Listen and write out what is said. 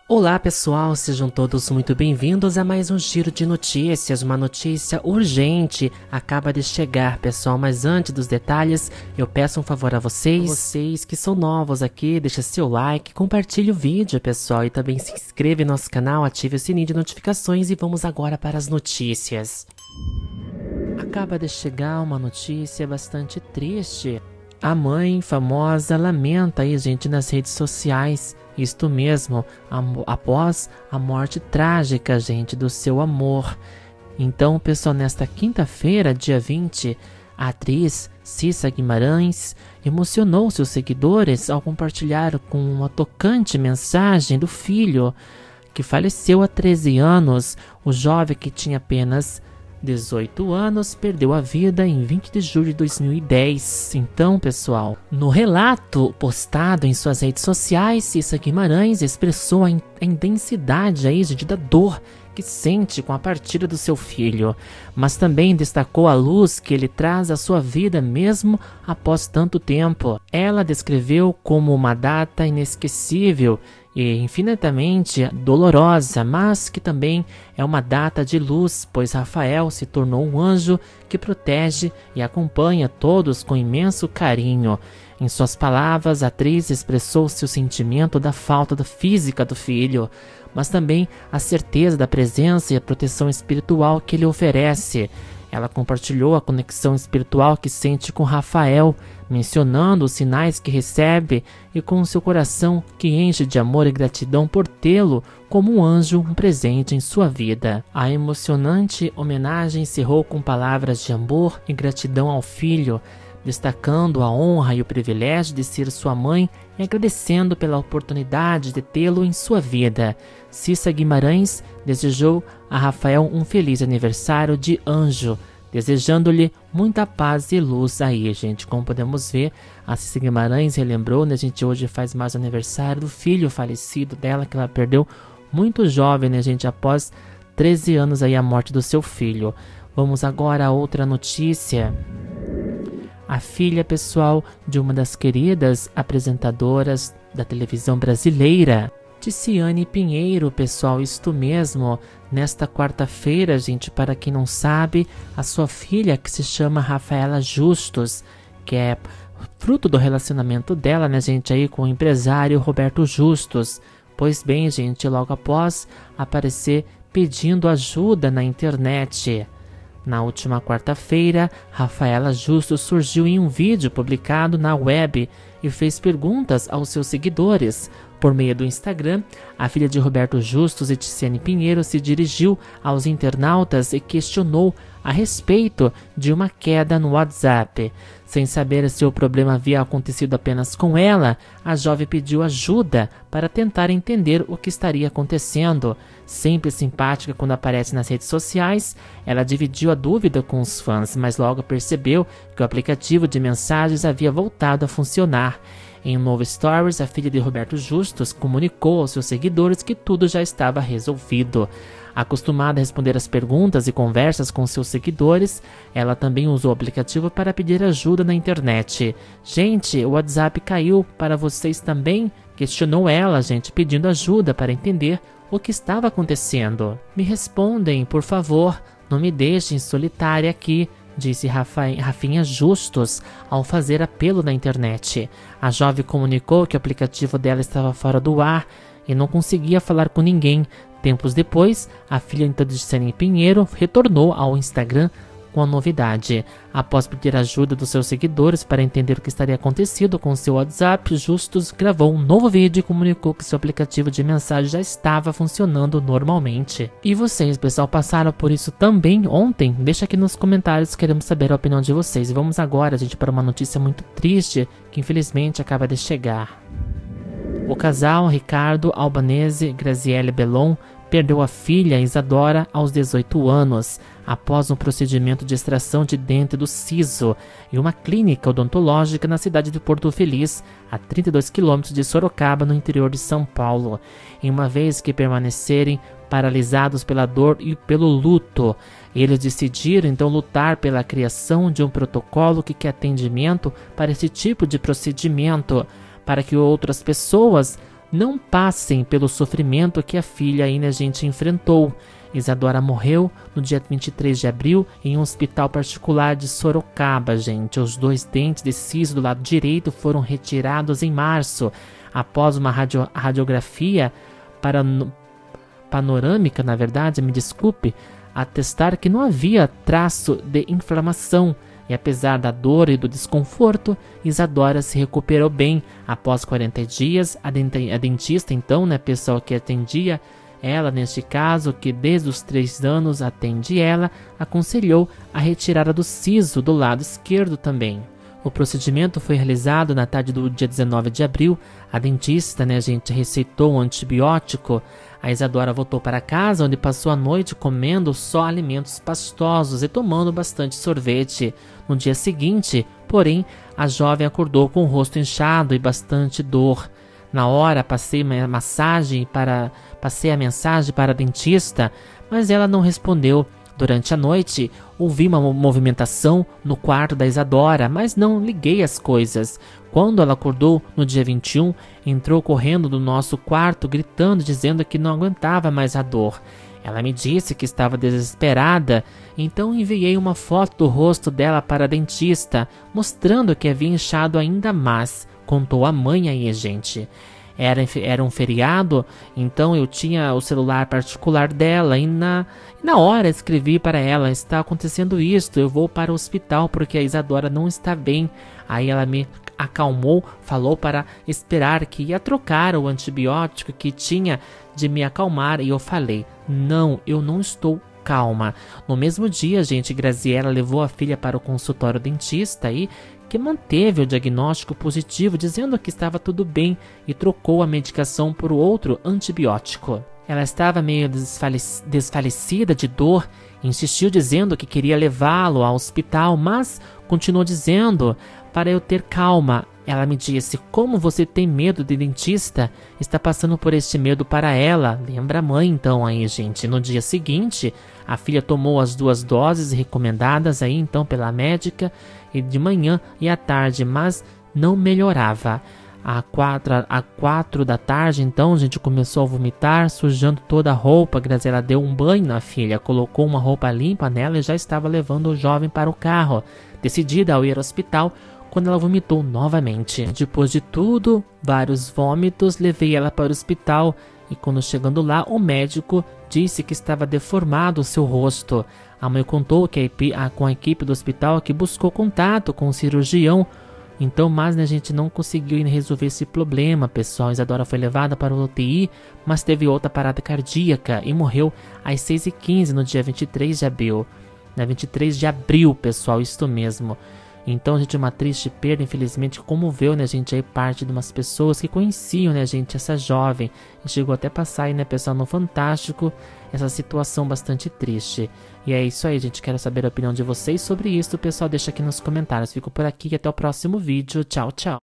Olá pessoal, sejam todos muito bem-vindos a mais um giro de notícias. Uma notícia urgente acaba de chegar, pessoal, mas antes dos detalhes, eu peço um favor a vocês que são novos aqui, deixa seu like, compartilhe o vídeo, pessoal, e também se inscreve no nosso canal, ative o sininho de notificações e vamos agora para as notícias. Acaba de chegar uma notícia bastante triste. A mãe famosa lamenta aí, gente, nas redes sociais. Isto mesmo, após a morte trágica, gente, do seu amor. Então, pessoal, nesta quinta-feira, dia 20, a atriz Cissa Guimarães emocionou seus seguidores ao compartilhar com uma tocante mensagem do filho, que faleceu há 13 anos. O jovem, que tinha apenas 18 anos, perdeu a vida em 20 de julho de 2010. Então, pessoal, no relato postado em suas redes sociais, Cissa Guimarães expressou a intensidade aí, gente, da dor que sente com a partida do seu filho, mas também destacou a luz que ele traz à sua vida mesmo após tanto tempo. Ela descreveu como uma data inesquecível e infinitamente dolorosa, mas que também é uma data de luz, pois Rafael se tornou um anjo que protege e acompanha todos com imenso carinho. Em suas palavras, a atriz expressou seu sentimento da falta física do filho, mas também a certeza da presença e a proteção espiritual que ele oferece. Ela compartilhou a conexão espiritual que sente com Rafael, mencionando os sinais que recebe e com seu coração que enche de amor e gratidão por tê-lo como um anjo, um presente em sua vida. A emocionante homenagem encerrou com palavras de amor e gratidão ao filho, destacando a honra e o privilégio de ser sua mãe e agradecendo pela oportunidade de tê-lo em sua vida. Cissa Guimarães desejou a Rafael um feliz aniversário de anjo, desejando-lhe muita paz e luz aí, gente. Como podemos ver, a Cissa Guimarães relembrou, né, gente, hoje faz mais o aniversário do filho falecido dela, que ela perdeu muito jovem, né, gente, após 13 anos aí a morte do seu filho. Vamos agora a outra notícia. A filha, pessoal, de uma das queridas apresentadoras da televisão brasileira, Ticiane Pinheiro, pessoal, isto mesmo, nesta quarta-feira, gente, para quem não sabe, a sua filha, que se chama Rafaela Justus, que é fruto do relacionamento dela, né, gente, aí com o empresário Roberto Justus. Pois bem, gente, logo após aparecer pedindo ajuda na internet. Na última quarta-feira, Rafaela Justus surgiu em um vídeo publicado na web e fez perguntas aos seus seguidores. Por meio do Instagram, a filha de Roberto Justus e Ticiane Pinheiro se dirigiu aos internautas e questionou a respeito de uma queda no WhatsApp. Sem saber se o problema havia acontecido apenas com ela, a jovem pediu ajuda para tentar entender o que estaria acontecendo. Sempre simpática quando aparece nas redes sociais, ela dividiu a dúvida com os fãs, mas logo percebeu que o aplicativo de mensagens havia voltado a funcionar. Em um novo Stories, a filha de Roberto Justus comunicou aos seus seguidores que tudo já estava resolvido. Acostumada a responder às perguntas e conversas com seus seguidores, ela também usou o aplicativo para pedir ajuda na internet. Gente, o WhatsApp caiu para vocês também? Questionou ela, gente, pedindo ajuda para entender o que estava acontecendo. Me respondem, por favor, não me deixem solitária aqui, disse Rafinha Justus ao fazer apelo na internet. A jovem comunicou que o aplicativo dela estava fora do ar e não conseguia falar com ninguém. Tempos depois, a filha então de Ticiane Pinheiro retornou ao Instagram com a novidade. Após pedir ajuda dos seus seguidores para entender o que estaria acontecendo com seu WhatsApp, Justus gravou um novo vídeo e comunicou que seu aplicativo de mensagem já estava funcionando normalmente. E vocês, pessoal, passaram por isso também ontem? Deixa aqui nos comentários, queremos saber a opinião de vocês. E vamos agora, gente, para uma notícia muito triste que infelizmente acaba de chegar. O casal Ricardo Albanese e Graziele Bellon perdeu a filha Isadora aos 18 anos, após um procedimento de extração de dente do siso em uma clínica odontológica na cidade de Porto Feliz, a 32 quilômetros de Sorocaba, no interior de São Paulo. Em uma vez que permanecerem paralisados pela dor e pelo luto, eles decidiram então lutar pela criação de um protocolo que quer atendimento para esse tipo de procedimento, para que outras pessoas não passem pelo sofrimento que a filha aí, né, gente, enfrentou. Isadora morreu no dia 23 de abril em um hospital particular de Sorocaba, gente. Os 2 dentes de siso do lado direito foram retirados em março, após uma radiografia panorâmica, na verdade, me desculpe, atestar que não havia traço de inflamação. E apesar da dor e do desconforto, Isadora se recuperou bem. Após 40 dias, a dentista, então, né, pessoal que atendia ela, neste caso, que desde os 3 anos atende ela, aconselhou a retirada do siso do lado esquerdo também. O procedimento foi realizado na tarde do dia 19 de abril. A dentista, né, gente, receitou um antibiótico. A Isadora voltou para casa, onde passou a noite comendo só alimentos pastosos e tomando bastante sorvete. No dia seguinte, porém, a jovem acordou com o rosto inchado e bastante dor. Na hora, passei a mensagem para a dentista, mas ela não respondeu. Durante a noite, ouvi uma movimentação no quarto da Isadora, mas não liguei as coisas. Quando ela acordou no dia 21, entrou correndo do nosso quarto, gritando, dizendo que não aguentava mais a dor. Ela me disse que estava desesperada, então enviei uma foto do rosto dela para a dentista, mostrando que havia inchado ainda mais, contou a mãe aí, gente. Era um feriado, então eu tinha o celular particular dela e na hora escrevi para ela: está acontecendo isto, eu vou para o hospital porque a Isadora não está bem. Aí ela me acalmou, falou para esperar, que ia trocar o antibiótico que tinha de me acalmar, e eu falei: não, eu não estou calma. No mesmo dia, gente, Graziella levou a filha para o consultório dentista aí, que manteve o diagnóstico positivo, dizendo que estava tudo bem, e trocou a medicação por outro antibiótico. Ela estava meio desfalecida de dor, insistiu dizendo que queria levá-lo ao hospital, mas continuou dizendo para eu ter calma. Ela me disse: como você tem medo de dentista? Está passando por este medo para ela. Lembra a mãe então aí, gente. No dia seguinte, a filha tomou as 2 doses recomendadas aí então pela médica, e de manhã e à tarde, mas não melhorava. Às 4 da tarde, então, a gente começou a vomitar, sujando toda a roupa. Graziella deu um banho na filha, colocou uma roupa limpa nela e já estava levando o jovem para o carro, decidida a ir ao hospital, quando ela vomitou novamente. Depois de tudo, vários vômitos, levei ela para o hospital, e quando chegando lá, o médico disse que estava deformado o seu rosto. A mãe contou que com a equipe do hospital que buscou contato com o cirurgião, então, mas a gente não conseguiu resolver esse problema, pessoal. Isadora foi levada para o UTI, mas teve outra parada cardíaca e morreu às 6h15 no dia 23 de abril. Na 23 de abril, pessoal, isto mesmo. Então, gente, uma triste perda, infelizmente, comoveu, né, gente, aí parte de umas pessoas que conheciam, né, gente, essa jovem. E chegou até passar aí, né, pessoal, no Fantástico, essa situação bastante triste. E é isso aí, gente, quero saber a opinião de vocês sobre isso, pessoal, deixa aqui nos comentários. Fico por aqui e até o próximo vídeo. Tchau, tchau.